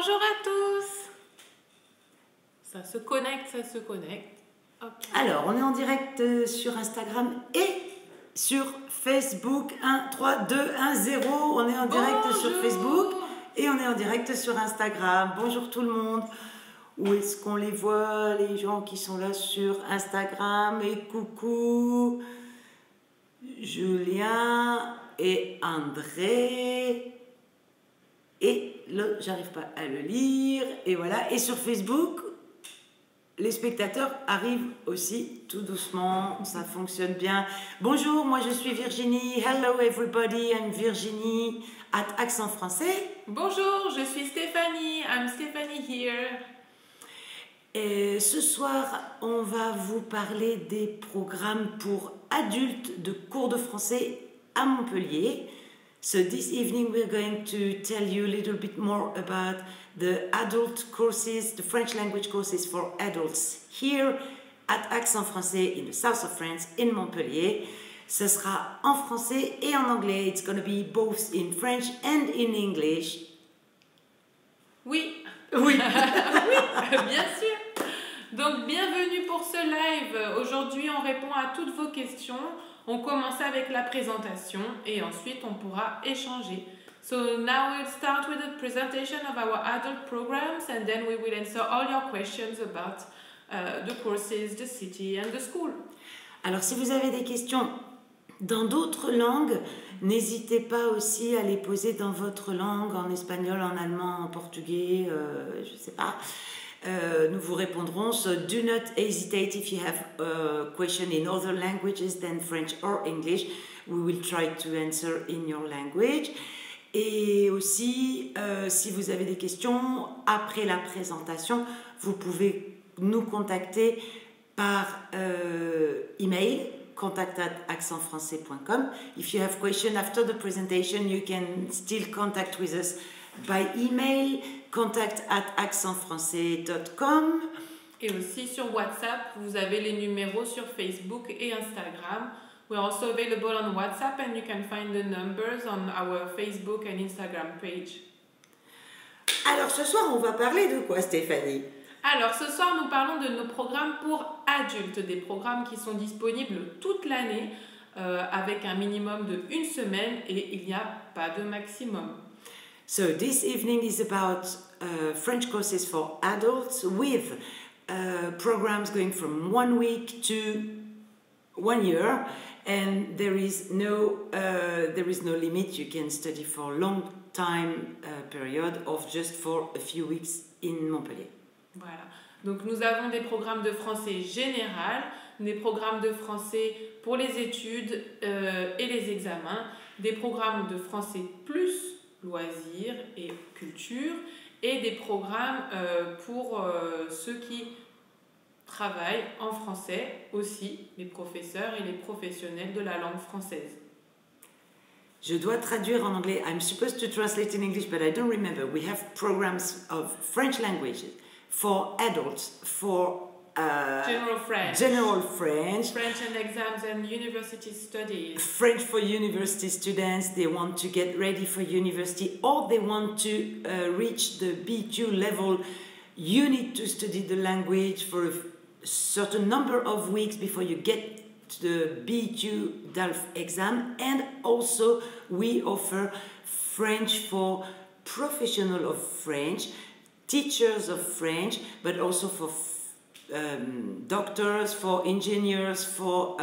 Bonjour à tous. Ça se connecte, ça se connecte. Okay. Alors, on est en direct sur Instagram et sur Facebook. 1, 3, 2, 1, 0. On est en direct sur Facebook et on est en direct sur Instagram. Bonjour tout le monde. Où est-ce qu'on les voit, les gens qui sont là sur Instagram? Et coucou Julien et André. Et là, j'arrive pas à le lire. Et voilà. Et sur Facebook, les spectateurs arrivent aussi tout doucement. Ça fonctionne bien. Bonjour, moi je suis Virginie. Hello everybody, I'm Virginie at Accent Français. Bonjour, je suis Stéphanie. I'm Stéphanie here. Et ce soir, on va vous parler des programmes pour adultes de cours de français à Montpellier. So this evening we're going to tell you a little bit more about the adult courses, the French language courses for adults here at Accent Français in the south of France, in Montpellier. Ce sera en français et en anglais. It's going to be both in French and in English. Oui. Oui. Oui, bien sûr. Donc, bienvenue pour ce live. Aujourd'hui, on répond à toutes vos questions. On commence avec la présentation et ensuite on pourra échanger. So now we'll start with the presentation of our adult programs and then we will answer all your questions about the courses, the city and the school. Alors si vous avez des questions dans d'autres langues, n'hésitez pas aussi à les poser dans votre langue, en espagnol, en allemand, en portugais, je ne sais pas. Nous vous répondrons. So do not hesitate if you have a question in other languages than French or English. We will try to answer in your language. Et aussi, si vous avez des questions après la présentation, vous pouvez nous contacter par email contact@accentfrançais.com. If you have questions after the presentation, you can still contact with us by email contact@accentfrançais.com. Et aussi sur WhatsApp, vous avez les numéros sur Facebook et Instagram. We're also available on WhatsApp and you can find the numbers on our Facebook and Instagram page. Alors ce soir, on va parler de quoi, Stéphanie? Alors ce soir, nous parlons de nos programmes pour adultes, des programmes qui sont disponibles toute l'année avec un minimum de 1 semaine et il n'y a pas de maximum. So this evening is about French courses for adults with programs going from 1 week to 1 year, and there is no limit. You can study for a long time period of just for a few weeks in Montpellier. Voilà. Donc nous avons des programmes de français général, des programmes de français pour les études et les examens, des programmes de français plus loisirs et culture, et des programmes pour ceux qui travaillent en français aussi, les professeurs et les professionnels de la langue française. Je dois traduire en anglais. I'm supposed to translate in English, but I don't remember. We have programs of French language for adults, for General French. General French. French and exams and university studies. French for university students. They want to get ready for university or they want to reach the B2 level. You need to study the language for a certain number of weeks before you get to the B2 DALF exam. And also we offer French for professional of French, teachers of French, but also for doctors, for engineers, for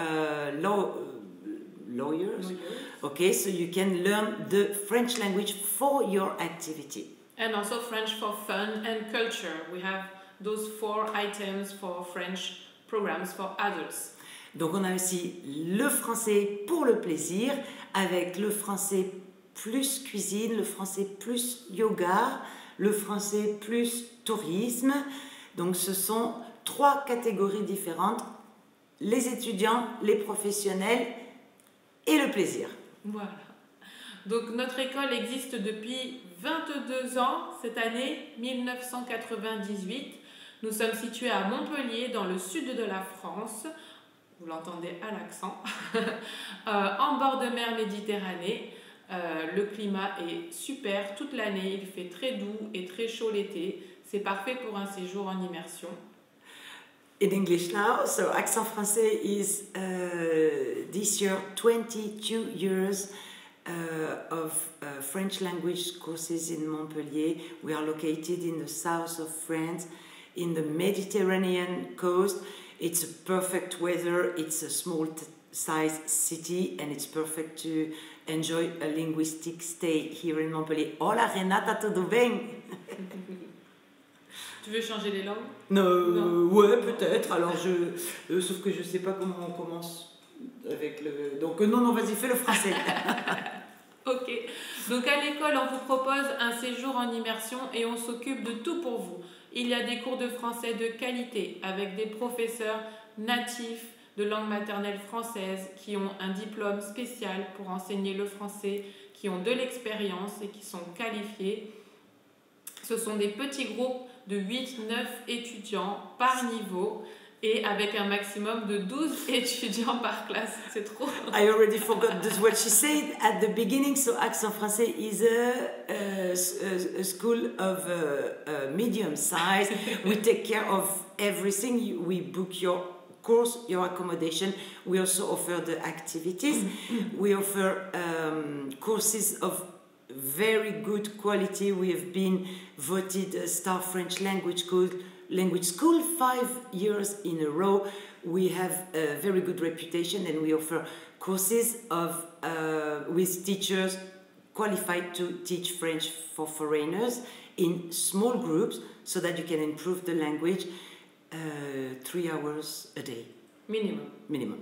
lawyers. Okay, so you can learn the French language for your activity. And also French for fun and culture. We have those 4 items for French programs for adults. Donc on a aussi le français pour le plaisir, avec le français plus cuisine, le français plus yoga, le français plus tourisme. Donc ce sont 3 catégories différentes, les étudiants, les professionnels et le plaisir. Voilà. Donc notre école existe depuis 22 ans, cette année 1998. Nous sommes situés à Montpellier, dans le sud de la France. Vous l'entendez à l'accent. En bord de mer Méditerranée. Le climat est super toute l'année, il fait très doux et très chaud l'été. C'est parfait pour un séjour en immersion. In English now, so Accent Français is this year 22 years of French language courses in Montpellier. We are located in the south of France, in the Mediterranean coast. It's a perfect weather, it's a small size city, and it's perfect to enjoy a linguistic stay here in Montpellier. Hola Renata, tudo bem? Tu veux changer les langues? Non. Ouais, peut-être. Alors, sauf que je sais pas comment on commence avec le... Donc, non, vas-y, fais le français. Ok. Donc, à l'école, on vous propose un séjour en immersion et on s'occupe de tout pour vous. Il y a des cours de français de qualité avec des professeurs natifs de langue maternelle française qui ont un diplôme spécial pour enseigner le français, qui ont de l'expérience et qui sont qualifiés. Ce sont des petits groupes de 8-9 étudiants par niveau et avec un maximum de 12 étudiants par classe. C'est trop. I already forgot what she said at the beginning. So Accent Français is a school of medium size. We take care of everything. We book your course, your accommodation. We also offer the activities. We offer courses of very good quality. We have been voted a Star French Language School 5 years in a row. We have a very good reputation, and we offer courses of with teachers qualified to teach French for foreigners in small groups so that you can improve the language 3 hours a day. Minimum.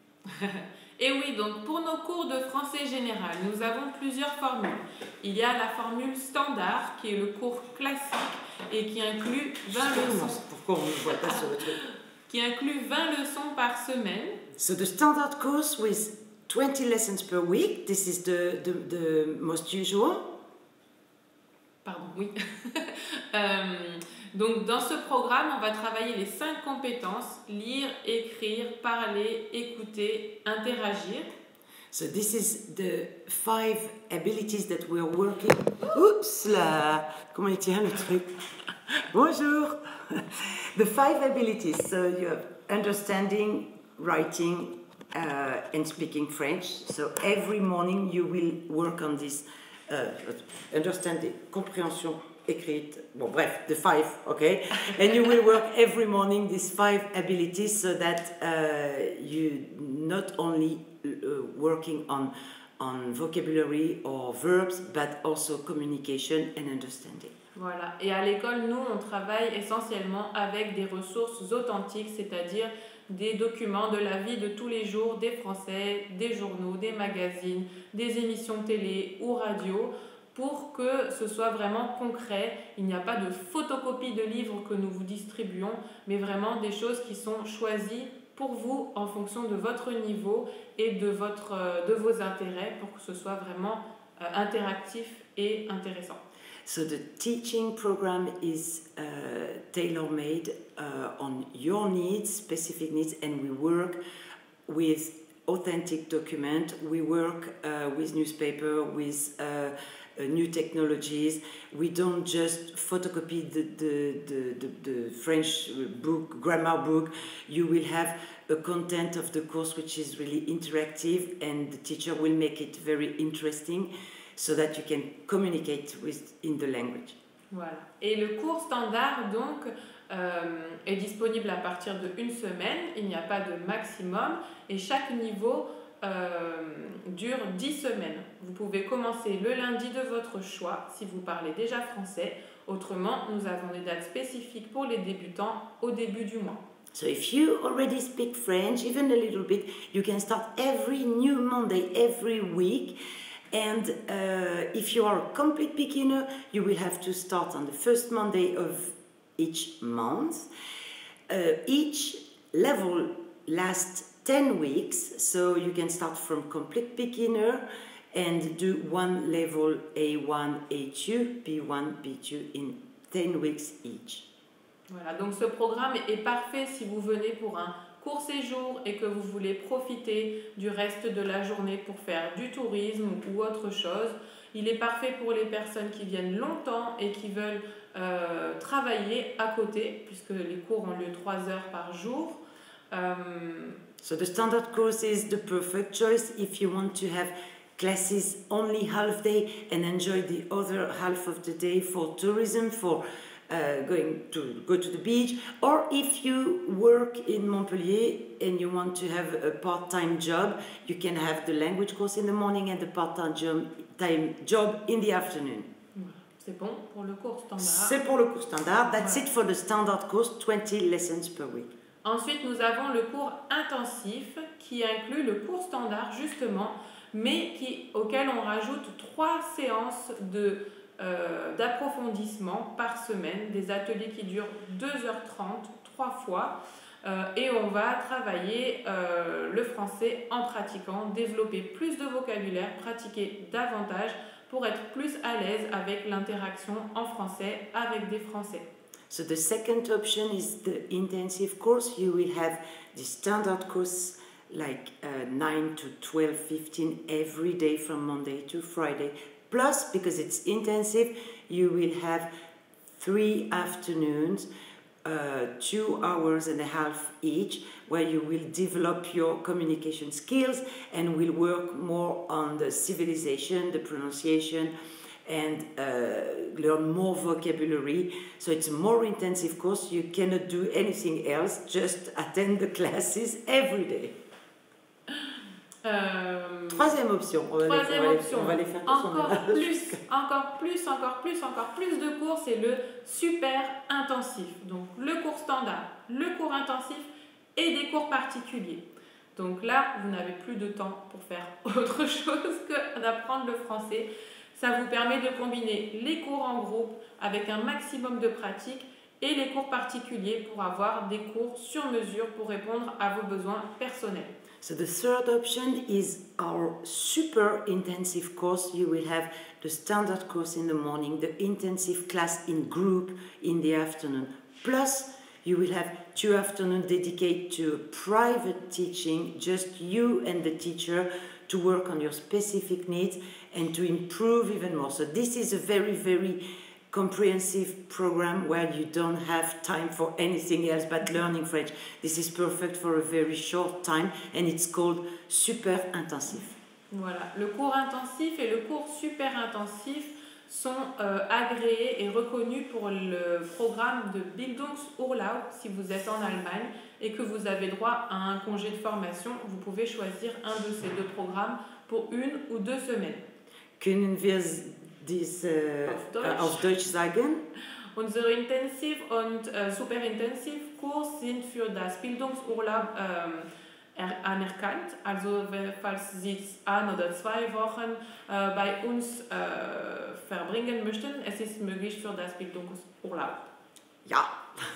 Et oui, donc pour nos cours de français général, nous avons plusieurs formules. Il y a la formule standard, qui est le cours classique et qui inclut 20 leçons. Pourquoi on ne voit pas sur le truc? Qui inclut 20 leçons par semaine. So the standard course with 20 lessons per week, this is the most usual. Pardon, oui. Donc, dans ce programme, on va travailler les 5 compétences: lire, écrire, parler, écouter, interagir. So this is the 5 abilities that we are working. Oups là, comment il tient le truc? Bonjour. The 5 abilities. So you have understanding, writing, and speaking French. So every morning you will work on this understanding, compréhension écrite. Bon, bref, the 5, okay? And you will work every morning these 5 abilities so that you not only working on vocabulary or verbs, but also communication and understanding. Voilà. Et à l'école, nous, on travaille essentiellement avec des ressources authentiques, c'est-à-dire des documents de la vie de tous les jours des Français, des journaux, des magazines, des émissions télé ou radio, pour que ce soit vraiment concret. Il n'y a pas de photocopie de livres que nous vous distribuons, mais vraiment des choses qui sont choisies pour vous en fonction de votre niveau et de vos intérêts, pour que ce soit vraiment interactif et intéressant. So the teaching program is tailor-made on your needs, specific needs, and we work with authentic document. We work with newspaper, with new technologies. We don't just photocopy the French book, grammar book. You will have a content of the course which is really interactive, and the teacher will make it very interesting, so that you can communicate in the language. Voilà. Et le cours standard, donc, est disponible à partir de 1 semaine. Il n'y a pas de maximum. Et chaque niveau dure 10 semaines. Vous pouvez commencer le lundi de votre choix, si vous parlez déjà français. Autrement, nous avons des dates spécifiques pour les débutants au début du mois. So if you already speak French, even a little bit, you can start every new Monday, every week. And if you are a complete beginner, you will have to start on the first Monday of each month. Each level lasts 10 weeks, so you can start from complete beginner and do one level A1, A2, B1, B2 in 10 weeks each. Voilà, donc ce programme est parfait si vous venez pour un court séjour et que vous voulez profiter du reste de la journée pour faire du tourisme ou autre chose, il est parfait pour les personnes qui viennent longtemps et qui veulent travailler à côté, puisque les cours ont lieu 3 heures par jour. So the standard course is the perfect choice if you want to have classes only half day and enjoy the other half of the day for tourism, for going to go to the beach, or if you work in Montpellier and you want to have a part-time job, you can have the language course in the morning and the part-time job in the afternoon. C'est bon pour le cours standard. C'est pour le cours standard. That's it for the standard course, 20 lessons per week. Ensuite, nous avons le cours intensif qui inclut le cours standard justement, mais auquel on rajoute 3 séances d'approfondissement par semaine, des ateliers qui durent 2h30, 3 fois, et on va travailler le français en pratiquant, développer plus de vocabulaire, pratiquer davantage pour être plus à l'aise avec l'interaction en français avec des Français. So the second option is the intensive course. You will have the standard course like 9 to 12, 15 every day from Monday to Friday. Plus, because it's intensive, you will have 3 afternoons, 2 hours and a half each, where you will develop your communication skills and will work more on the civilization, the pronunciation, and learn more vocabulary. So it's a more intensive course. You cannot do anything else, just attend the classes every day. Troisième option. On va les faire encore plus de cours, c'est le super intensif. Donc le cours standard, le cours intensif et des cours particuliers. Donc là, vous n'avez plus de temps pour faire autre chose que d'apprendre le français. Ça vous permet de combiner les cours en groupe avec un maximum de pratique et les cours particuliers pour avoir des cours sur mesure pour répondre à vos besoins personnels. So the third option is our super intensive course. You will have the standard course in the morning, the intensive class in group in the afternoon. Plus, you will have 2 afternoons dedicated to private teaching, just you and the teacher, to work on your specific needs and to improve even more. So this is a very, very comprehensive program where you don't have time for anything else but learning French. This is perfect for a very short time and it's called super intensif. Voilà, le cours intensif et le cours super intensif sont agréés et reconnus pour le programme de Bildungsurlaub. Si vous êtes en Allemagne et que vous avez droit à un congé de formation, vous pouvez choisir un de ces 2 programmes pour 1 ou 2 semaines. Können wir dies auf Deutsch sagen? Unsere Intensiv- und Superintensiv-Kurs sind für das Bildungsurlaub anerkannt. Also falls Sie 1 oder 2 Wochen bei uns verbringen möchten, es ist möglich für das Bildungsurlaub. Ja.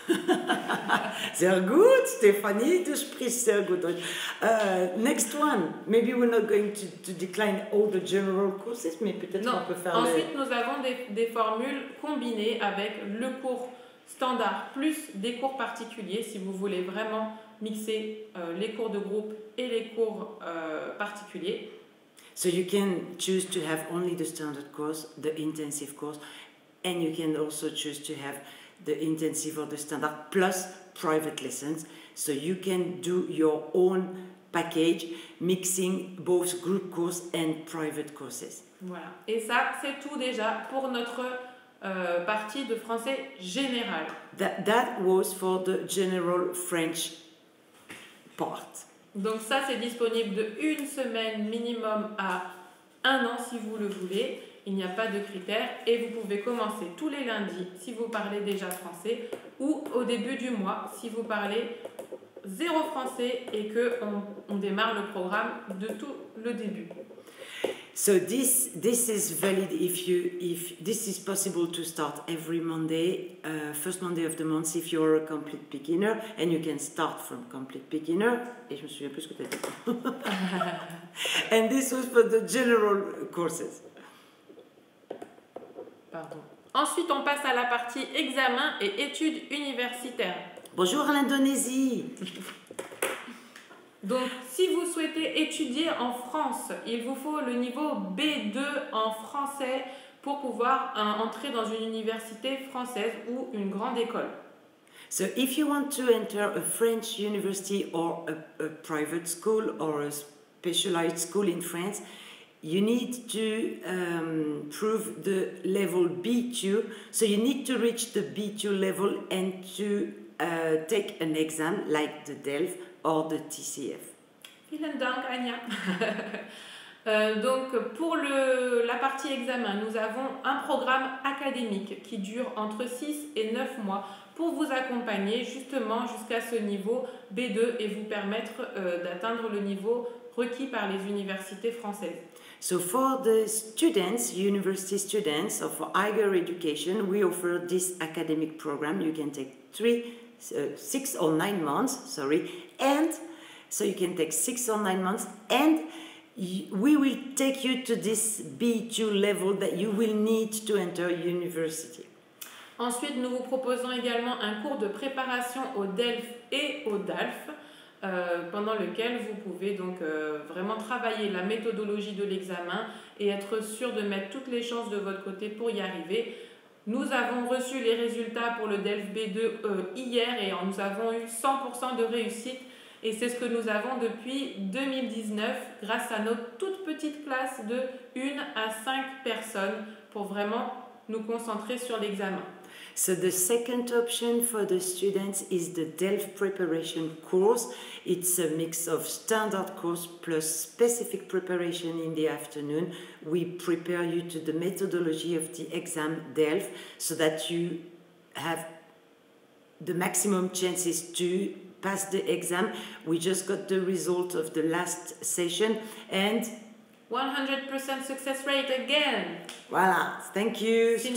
Sehr gut, Stéphanie, du sprichst sehr gut Deutsch. Next one, maybe we're not going to decline all the general courses, mais peut-être on peut faire ensuite nous avons des formules combinées avec le cours standard plus des cours particuliers si vous voulez vraiment mixer les cours de groupe et les cours particuliers. So you can choose to have only the standard course, the intensive course, and you can also choose to have the intensive or the standard plus private lessons. So you can do your own package, mixing both group course and private courses. Voilà. Et ça, c'est tout déjà pour notre partie de français général. That was for the general French part. Donc ça, c'est disponible de 1 semaine minimum à 1 an si vous le voulez. Il n'y a pas de critères et vous pouvez commencer tous les lundis si vous parlez déjà français ou au début du mois si vous parlez 0 français et qu'on démarre le programme de tout le début. So this is valid if this is possible to start every Monday, first Monday of the month if you're a complete beginner, and you can start from complete beginner. Et je me souviens plus ce que tu as dit. And this was for the general courses. Pardon. Ensuite, on passe à la partie examen et études universitaires. Bonjour à l'Indonésie. Donc, si vous souhaitez étudier en France, il vous faut le niveau B2 en français pour pouvoir entrer dans une université française ou une grande école. So if you want to enter a French university or a private school or a specialized school in France, you need to prove the level B2. So you need to reach the B2 level and to take an exam like the DELF or the TCF. Vielen Dank, Anya. Donc, pour la partie examen, nous avons un programme académique qui dure entre 6 et 9 mois pour vous accompagner justement jusqu'à ce niveau B2 et vous permettre d'atteindre le niveau requis par les universités françaises. So for the students, university students, or for higher education, we offer this academic program. You can take 6 or 9 months, and so you can take 6 or 9 months, and we will take you to this B2 level that you will need to enter university. Ensuite, nous vous proposons également un cours de préparation au DELF et au DALF, pendant lequel vous pouvez donc vraiment travailler la méthodologie de l'examen et être sûr de mettre toutes les chances de votre côté pour y arriver. Nous avons reçu les résultats pour le DELF B2 hier et nous avons eu 100% de réussite. Et c'est ce que nous avons depuis 2019 grâce à nos toutes petites classes de 1 à 5 personnes pour vraiment nous concentrer sur l'examen. So the second option for the students is the DELF preparation course. It's a mix of standard course plus specific preparation in the afternoon. We prepare you to the methodology of the exam DELF so that you have the maximum chances to pass the exam. We just got the result of the last session and 100% success rate again. Voilà, thank you. Since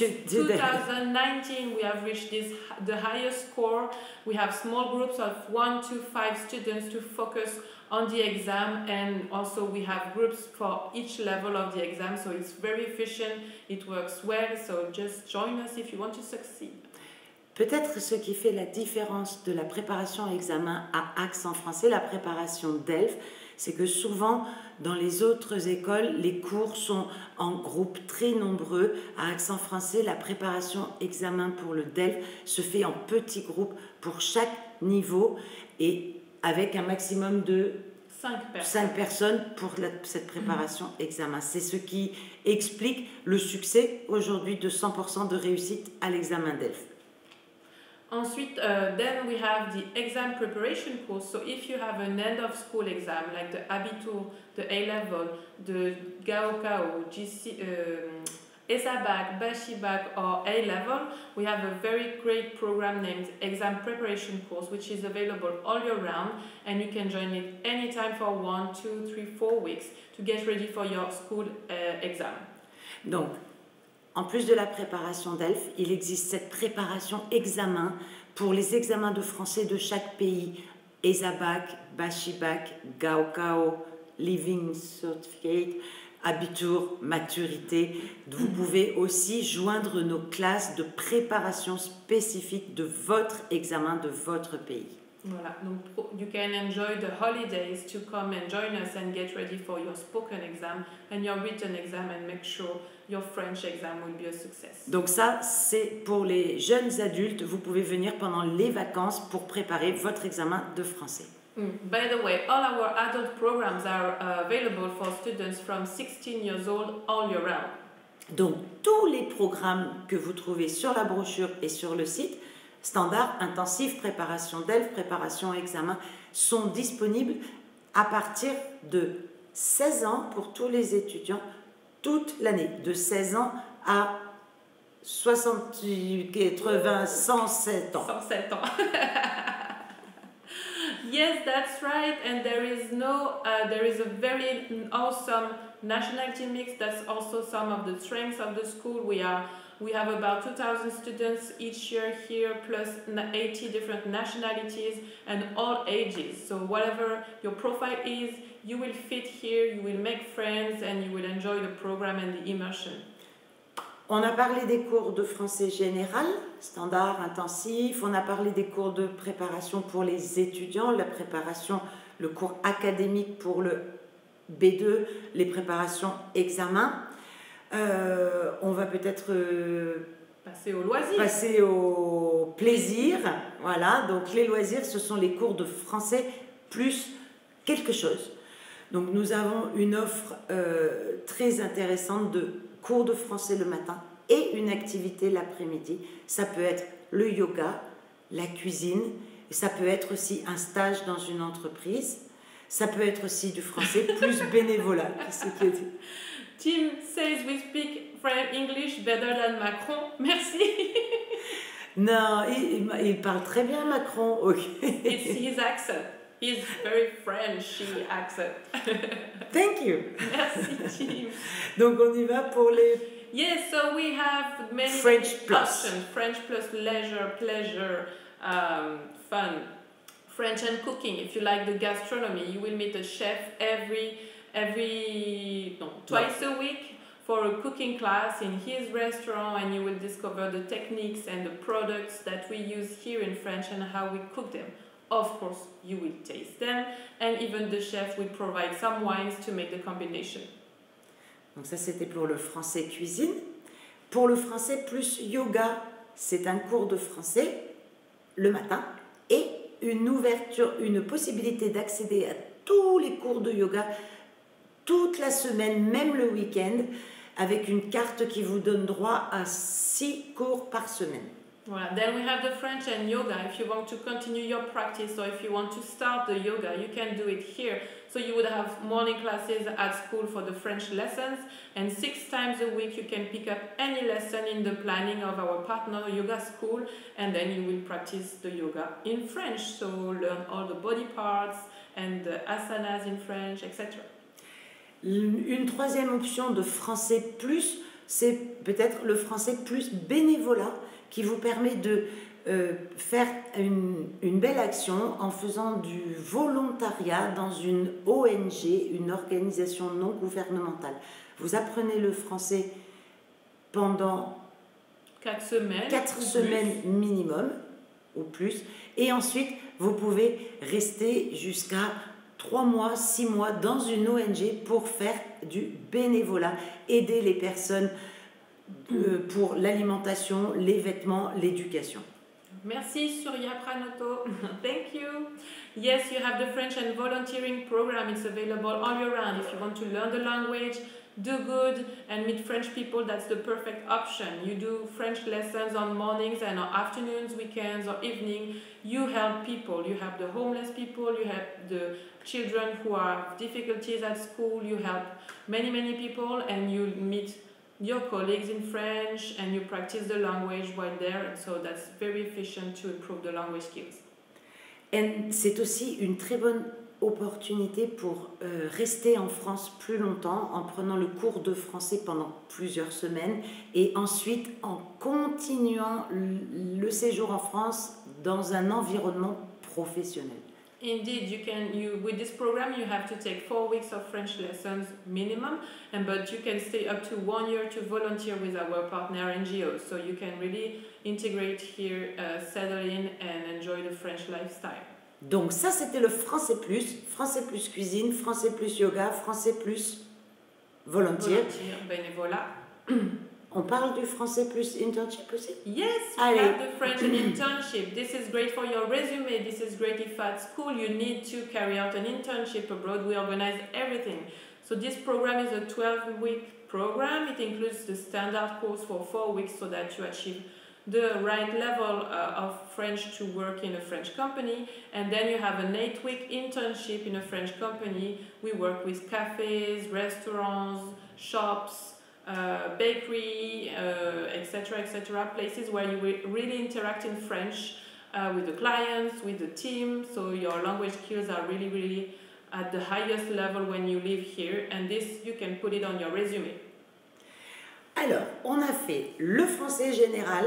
2019 we have reached the highest score. We have small groups of 1 to 5 students to focus on the exam, and also we have groups for each level of the exam, so it's very efficient, it works well, so just join us if you want to succeed. Peut-être ce qui fait la différence de la préparation à examen à accent français, la préparation DELF, c'est que souvent dans les autres écoles, les cours sont en groupe très nombreux. À accent français, la préparation examen pour le DELF se fait en petits groupes pour chaque niveau et avec un maximum de 5 personnes pour cette préparation examen. C'est ce qui explique le succès aujourd'hui de 100% de réussite à l'examen DELF. Ensuite, then we have the exam preparation course. So if you have an end of school exam like the Abitur, the A-level, the Gaokao, ESABAC, Bashibac or A-level, we have a very great program named Exam Preparation Course, which is available all year round, and you can join it anytime for 1, 2, 3, 4 weeks to get ready for your school exam. Donc, en plus de la préparation DELF, il existe cette préparation examen pour les examens de français de chaque pays. ESABAC, Bashibac, Gaokao, Living Certificate, Abitur, maturité. Vous pouvez aussi joindre nos classes de préparation spécifiques de votre examen de votre pays. Voilà, donc you can enjoy the holidays to come and join us and get ready for your spoken exam and your written exam and make sure your French exam will be a success. Donc ça, c'est pour les jeunes adultes. Vous pouvez venir pendant les vacances pour préparer votre examen de français. By the way, all our adult programs are available for students from 16 years old all year round. Donc tous les programmes que vous trouvez sur la brochure et sur le site, standard, intensif, préparation DELF, préparation examen, sont disponibles à partir de 16 ans pour tous les étudiants toute l'année, de 16 ans à 60, 80, 107 ans. 107 ans. Yes, that's right, and there is a very awesome nationality mix. That's also some of the strengths of the school. We have about 2,000 students each year here, plus 80 different nationalities and all ages. So whatever your profile is, you will fit here, you will make friends, and you will enjoy the program and the immersion. On a parlé des cours de français général, standard, intensif. On a parlé des cours de préparation pour les étudiants, la préparation le cours académique pour le B2, les préparations examens. On va peut-être passer au loisir. Passer au plaisir. Voilà, donc les loisirs, ce sont les cours de français plus quelque chose. Donc nous avons une offre très intéressante de cours de français le matin et une activité l'après-midi. Ça peut être le yoga, la cuisine, et ça peut être aussi un stage dans une entreprise. Ça peut être aussi du français plus bénévolat. Tim says we speak French English better than Macron. Merci. Non, il parle très bien Macron. Okay. It's his accent. He's very Frenchy accent. Thank you. Merci Tim. Donc on y va pour les... Yes, so we have many French plus. options. French plus leisure, pleasure, fun. French and cooking. If you like the gastronomy, you will meet a chef twice a week for a cooking class in his restaurant, and you will discover the techniques and the products that we use here in French and how we cook them. Of course, you will taste them, and even the chef will provide some wines to make the combination. Donc ça, c'était pour le français cuisine. Pour le français plus yoga, c'est un cours de français le matin et une possibilité d'accéder à tous les cours de yoga toute la semaine, même le week-end, avec une carte qui vous donne droit à 6 cours par semaine. Voilà. Then we have the French and yoga. If you want to continue your practice or if you want to start the yoga, you can do it here. So you would have morning classes at school for the French lessons, and 6 times a week you can pick up any lesson in the planning of our partner yoga school, and then you will practice the yoga in French. So learn all the body parts and the asanas in French, etc. Une troisième option de français plus, c'est peut-être le français plus bénévolat, qui vous permet de faire une belle action en faisant du volontariat dans une ONG, une organisation non gouvernementale. Vous apprenez le français pendant 4 semaines, 4 semaines minimum, ou plus, et ensuite vous pouvez rester jusqu'à 3 mois, 6 mois dans une ONG pour faire du bénévolat, aider les personnes pour l'alimentation, les vêtements, l'éducation. Merci Surya Pranoto. Thank you. Yes, you have the French and volunteering program. It's available all year round. If you want to learn the language, do good, and meet French people, that's the perfect option. You do French lessons on mornings and on afternoons, weekends or evening. You help people. You help the homeless people. You help the children who have difficulties at school. You help many people, and you meet your colleagues in French and you practice the language while there, and so that's very efficient to improve the language skills. Et c'est aussi une très bonne opportunité pour rester en France plus longtemps en prenant le cours de français pendant plusieurs semaines et ensuite en continuant le séjour en France dans un environnement professionnel. Indeed, with this program you have to take 4 weeks of French lessons minimum, but you can stay up to 1 year to volunteer with our partner NGOs. So you can really integrate here, settle in and enjoy the French lifestyle. Donc ça c'était le français plus cuisine, français plus yoga, français plus volontiers. Bénévolat. On parle du français plus internship aussi? Yes, you have the French internship. This is great for your resume. This is great if at school you need to carry out an internship abroad. We organize everything. So this program is a 12-week program. It includes the standard course for 4 weeks so that you achieve the right level of French to work in a French company. And then you have an 8-week internship in a French company. We work with cafes, restaurants, shops, bakery, etc., places where you will really interact in French with the clients, with the team, so your language skills are really at the highest level when you live here, and this you can put it on your resume. Alors, on a fait le français général,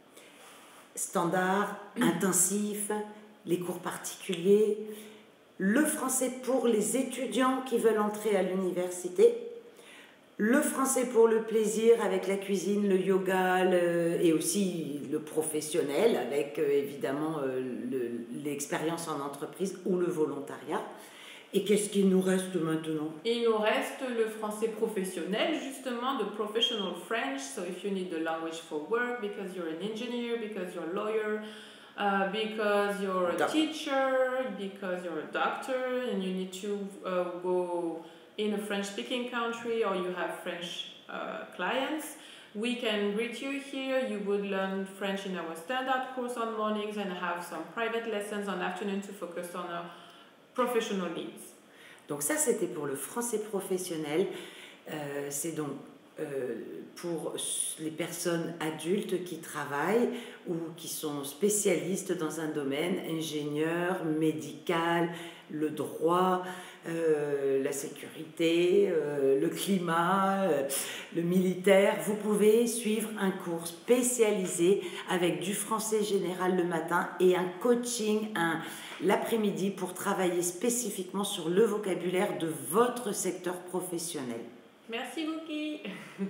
standard, intensif, les cours particuliers, le français pour les étudiants qui veulent entrer à l'université, Le français pour le plaisir avec la cuisine, le yoga et aussi le professionnel avec évidemment l'expérience en entreprise ou le volontariat. Et qu'est-ce qu'il nous reste maintenant? Il nous reste le français professionnel, justement, the professional French. So if you need the language for work, because you're an engineer, because you're a lawyer, because you're a teacher, because you're a doctor, and you need to go in a French-speaking country or you have French clients, we can greet you here. You would learn French in our standard course on mornings and have some private lessons on afternoon to focus on our professional needs. Donc ça, c'était pour le français professionnel. C'est donc pour les personnes adultes qui travaillent ou qui sont spécialistes dans un domaine, ingénieur, médical, le droit, la sécurité, le climat, le militaire. Vous pouvez suivre un cours spécialisé avec du français général le matin et un coaching l'après-midi pour travailler spécifiquement sur le vocabulaire de votre secteur professionnel. Merci Luki.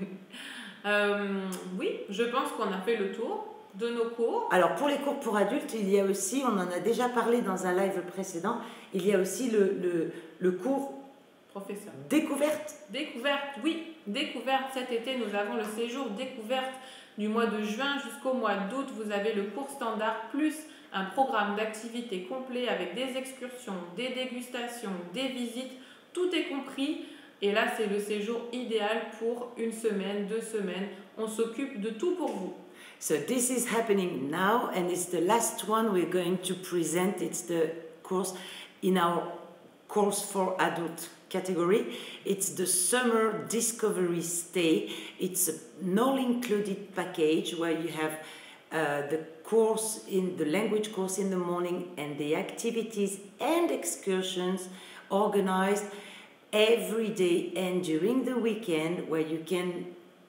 Oui, je pense qu'on a fait le tour de nos cours. Alors pour les cours pour adultes, il y a aussi, on en a déjà parlé dans un live précédent, il y a aussi le cours professeur. Découverte. Découverte, oui, découverte. Cet été, nous avons le séjour découverte du mois de juin jusqu'au mois d'août. Vous avez le cours standard plus un programme d'activités complet avec des excursions, des dégustations, des visites. Tout est compris. Et là, c'est le séjour idéal pour une semaine, 2 semaines. On s'occupe de tout pour vous. So this is happening now and it's the last one we're going to present. It's the course in our course for adult category. It's the summer discovery stay. It's an all-included package where you have the course in the language course in the morning and the activities and excursions organized every day and during the weekend, where you can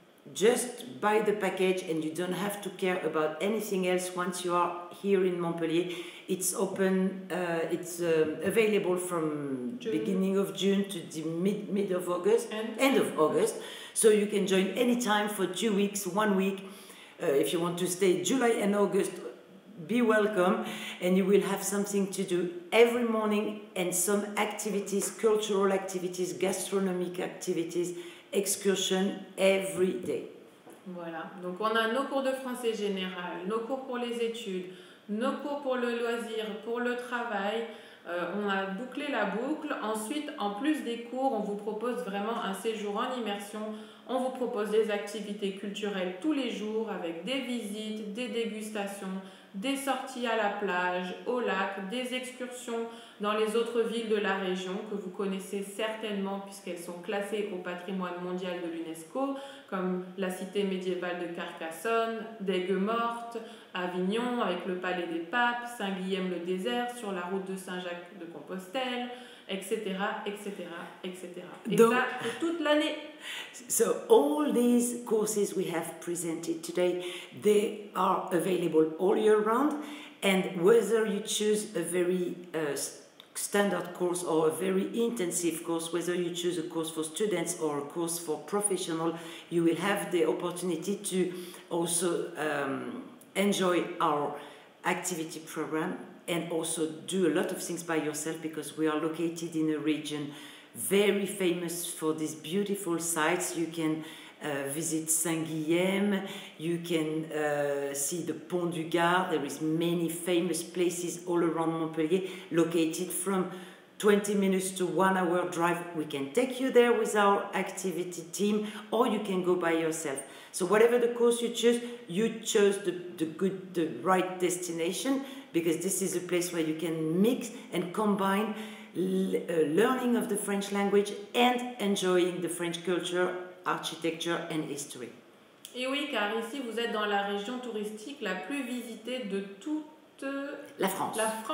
just buy the package and you don't have to care about anything else once you are here in Montpellier. It's open, it's available from June. Beginning of June to the mid of August, end of August. So you can join anytime for 2 weeks, 1 week. If you want to stay July and August, be welcome, and you will have something to do every morning and some activities, cultural activities, gastronomic activities, excursion every day. Voilà, donc on a nos cours de français général, nos cours pour les études, nos cours pour le loisir, pour le travail. On a bouclé la boucle. Ensuite, en plus des cours, on vous propose vraiment un séjour en immersion. On vous propose des activités culturelles tous les jours avec des visites, des dégustations, des sorties à la plage, au lac, des excursions dans les autres villes de la région que vous connaissez certainement puisqu'elles sont classées au patrimoine mondial de l'UNESCO, comme la cité médiévale de Carcassonne, d'Aigues-Mortes, Avignon avec le Palais des Papes, Saint-Guilhem-le-Désert sur la route de Saint-Jacques-de-Compostelle, etc., etc., etc. Et donc, ça, pour toute l'année. So all these courses we have presented today, they are available all year round, and whether you choose a very standard course or a very intensive course, whether you choose a course for students or a course for professional, you will have the opportunity to also enjoy our activity program and also do a lot of things by yourself, because we are located in a region very famous for these beautiful sites. You can visit Saint-Guilhem, you can see the Pont du Gard. There is many famous places all around Montpellier, located from 20 minutes to 1 hour drive. We can take you there with our activity team, or you can go by yourself. So whatever the course you chose the right destination, because this is a place where you can mix and combine learning of the French language and enjoying the French culture, architecture and history. Et oui, car ici vous êtes dans la région touristique la plus visitée de toute la France.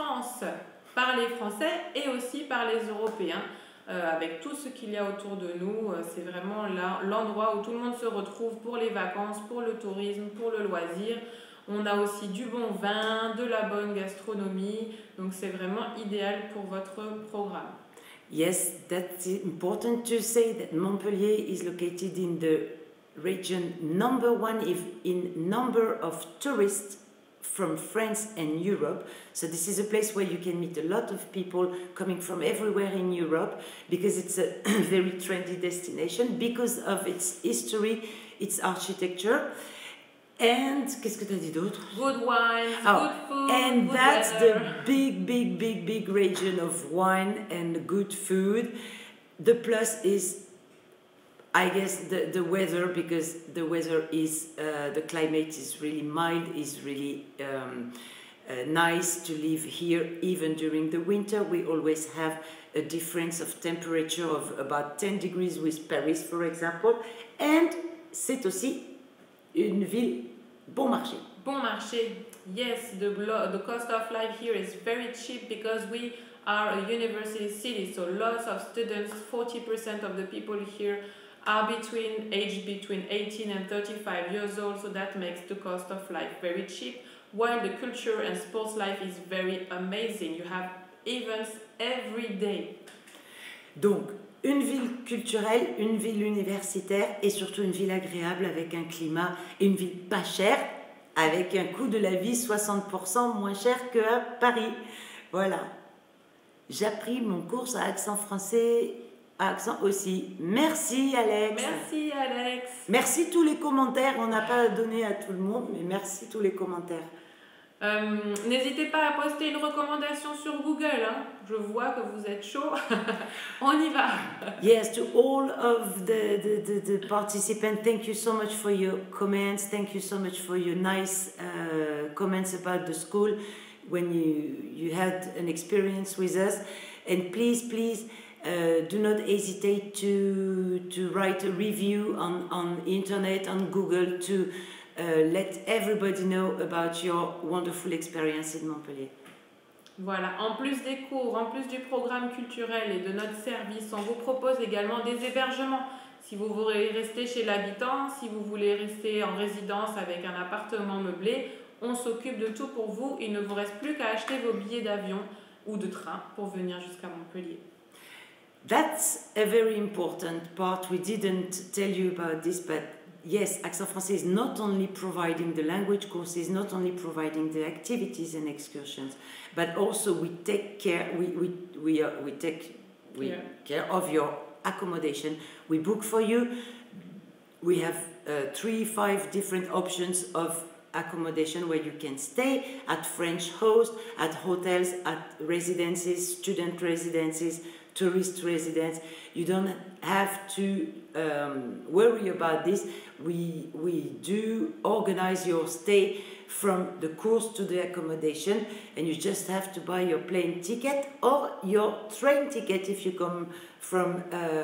Par les Français et aussi par les Européens. Avec tout ce qu'il y a autour de nous, c'est vraiment l'endroit où tout le monde se retrouve pour les vacances, pour le tourisme, pour le loisir. On a aussi du bon vin, de la bonne gastronomie, donc c'est vraiment idéal pour votre programme. Yes, that's important to say that Montpellier is located in the region number one in number of tourists from France and Europe. So this is a place where you can meet a lot of people coming from everywhere in Europe because it's a very trendy destination because of its history, its architecture. And qu'est-ce que tu as dit d'autre? Good wine, good food, and good that's weather. the big region of wine and good food. The plus is, I guess, the weather, because the weather is, the climate is really mild, is really nice to live here. Even during the winter, we always have a difference of temperature of about 10 degrees with Paris, for example. And c'est aussi une ville bon marché. Bon marché. Yes, the cost of life here is very cheap because we are a university city, so lots of students, 40% of the people here are between 18 and 35 years old, so that makes the cost of life very cheap, while the culture and sports life is very amazing. You have events every day. Donc, une ville culturelle, une ville universitaire et surtout une ville agréable avec un climat et une ville pas chère, avec un coût de la vie 60% moins cher qu'à Paris. Voilà. J'ai appris mon cours à accent français, à accent aussi. Merci Alex. Merci Alex. Merci tous les commentaires. On n'a pas donné à tout le monde, mais merci tous les commentaires. N'hésitez pas à poster une recommandation sur Google, hein. Je vois que vous êtes chaud. On y va. Yes, to all of the participants, thank you so much for your comments. Thank you so much for your nice comments about the school when you had an experience with us. And please, do not hesitate to write a review on internet, on Google, to let everybody know about your wonderful experience in Montpellier. Voilà, en plus des cours, en plus du programme culturel et de notre service, on vous propose également des hébergements. Si vous voulez rester chez l'habitant, si vous voulez rester en résidence avec un appartement meublé, on s'occupe de tout pour vous. Il ne vous reste plus qu'à acheter vos billets d'avion ou de train pour venir jusqu'à Montpellier. That's a very important part. We didn't tell you about this, but yes, Accent Français is not only providing the language courses, not only providing the activities and excursions, but also we take care. We take care of your accommodation. We book for you. We have 3-5 different options of accommodation where you can stay at French host, at hotels, at residences, student residences, tourist residence. You don't have to worry about this. We do organize your stay from the course to the accommodation, and you just have to buy your plane ticket or your train ticket if you come from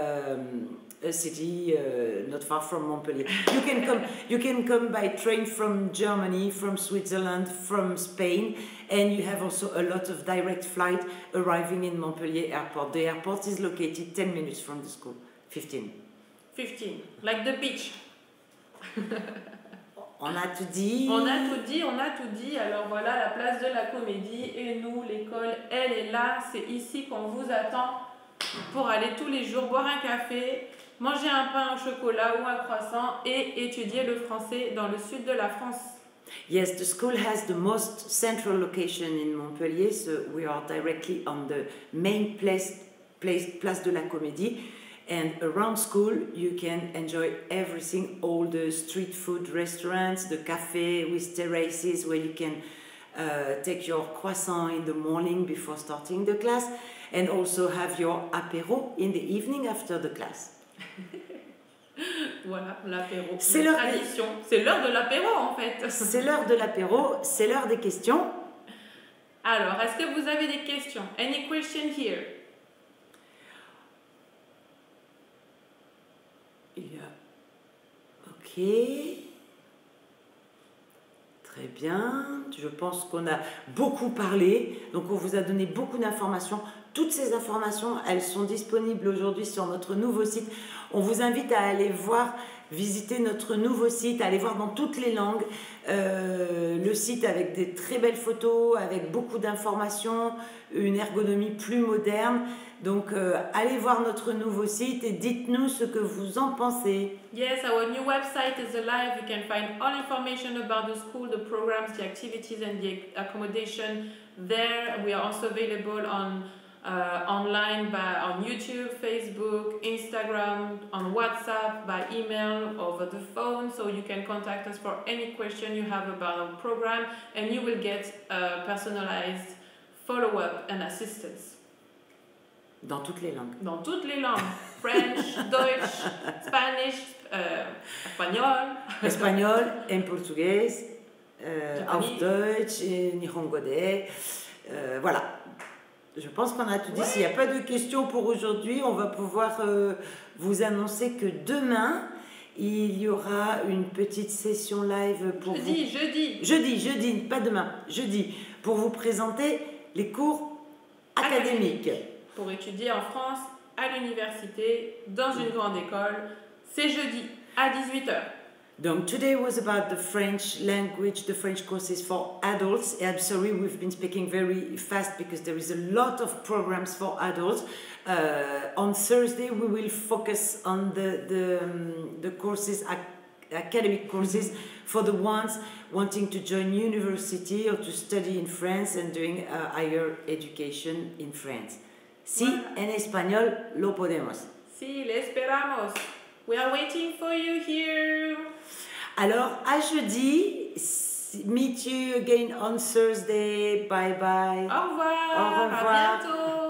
a city not far from Montpellier. You can come by train from Germany, from Switzerland, from Spain, and you have also a lot of direct flight arriving in Montpellier airport. The airport is located 10 minutes from the school. 15, like the beach. On a tout dit. On a tout dit. Alors voilà, la place de la Comédie et nous, l'école, elle est là. C'est ici qu'on vous attend pour aller tous les jours boire un café, manger un pain au chocolat ou un croissant et étudier le français dans le sud de la France. Yes, the school has the most central location in Montpellier, so we are directly on the main place de la Comédie. And around school, you can enjoy everything, all the street food restaurants, the cafe with terraces where you can take your croissant in the morning before starting the class, and also have your apéro in the evening after the class. Voilà, l'apéro. C'est l'heure tradition. C'est l'heure de l'apéro en fait. C'est l'heure de l'apéro, c'est l'heure des questions. Alors, est-ce que vous avez des questions? Any question here? Ok. Très bien. Je pense qu'on a beaucoup parlé. Donc, on vous a donné beaucoup d'informations. Toutes ces informations, elles sont disponibles aujourd'hui sur notre nouveau site. On vous invite à aller voir visiter notre nouveau site, allez voir dans toutes les langues le site avec des très belles photos, avec beaucoup d'informations, une ergonomie plus moderne. Donc allez voir notre nouveau site et dites-nous ce que vous en pensez. Yes, our new website is alive. You can find all information about the school, the programs, the activities, and the accommodation there. We are also available on online on YouTube, Facebook, Instagram, on WhatsApp, by email, over the phone. So you can contact us for any question you have about our program, and you will get personalized follow-up and assistance. Dans toutes les langues. Dans toutes les langues. French, Deutsch, Spanish, espagnol. Espagnol, en portugais, auf Deutsch, Nihongo de. Voilà. Je pense qu'on a tout dit. Ouais. S'il n'y a pas de questions pour aujourd'hui, on va pouvoir vous annoncer que demain, il y aura une petite session live pour jeudi, pas demain, jeudi, pour vous présenter les cours académiques. Pour étudier en France, à l'université, dans une grande école, c'est jeudi à 18h. Donc, today was about the French language, the French courses for adults. I'm sorry, we've been speaking very fast because there is a lot of programs for adults. On Thursday, we will focus on the courses, academic courses, for the ones wanting to join university or to study in France and doing higher education in France. Si en español lo podemos. Si, le esperamos. We are waiting for you here. Alors, à jeudi. Meet you again on Thursday. Bye bye. Au revoir. Au revoir. À bientôt.